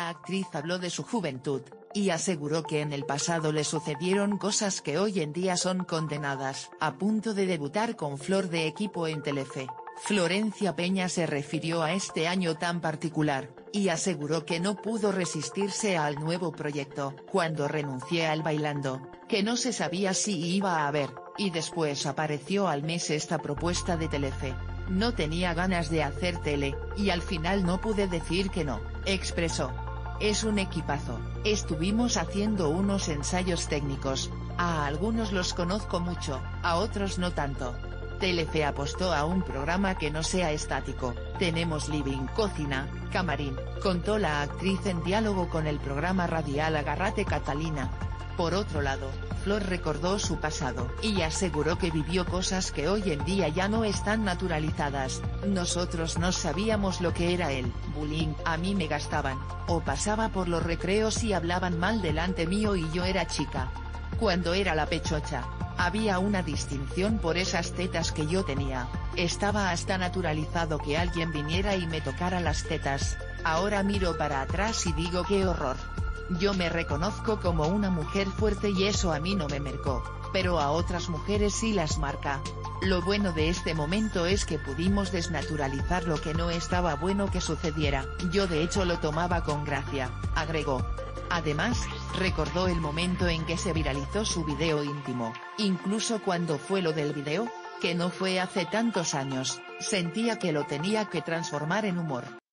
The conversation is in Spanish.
La actriz habló de su juventud, y aseguró que en el pasado le sucedieron cosas que hoy en día son condenadas. A punto de debutar con Flor de Equipo en Telefe, Florencia Peña se refirió a este año tan particular, y aseguró que no pudo resistirse al nuevo proyecto. Cuando renuncié al Bailando, que no se sabía si iba a haber, y después apareció al mes esta propuesta de Telefe. No tenía ganas de hacer tele, y al final no pude decir que no, expresó. Es un equipazo, estuvimos haciendo unos ensayos técnicos, a algunos los conozco mucho, a otros no tanto. Telefe apostó a un programa que no sea estático, tenemos living, cocina, camarín, contó la actriz en diálogo con el programa radial Agárrate Catalina. Por otro lado, Flor recordó su pasado y aseguró que vivió cosas que hoy en día ya no están naturalizadas. Nosotros no sabíamos lo que era el bullying, a mí me gastaban, o pasaba por los recreos y hablaban mal delante mío y yo era chica. Cuando era la pechocha, había una distinción por esas tetas que yo tenía, estaba hasta naturalizado que alguien viniera y me tocara las tetas. Ahora miro para atrás y digo qué horror. Yo me reconozco como una mujer fuerte y eso a mí no me marcó, pero a otras mujeres sí las marca. Lo bueno de este momento es que pudimos desnaturalizar lo que no estaba bueno que sucediera. Yo de hecho lo tomaba con gracia, agregó. Además, recordó el momento en que se viralizó su video íntimo, incluso cuando fue lo del video, que no fue hace tantos años, sentía que lo tenía que transformar en humor.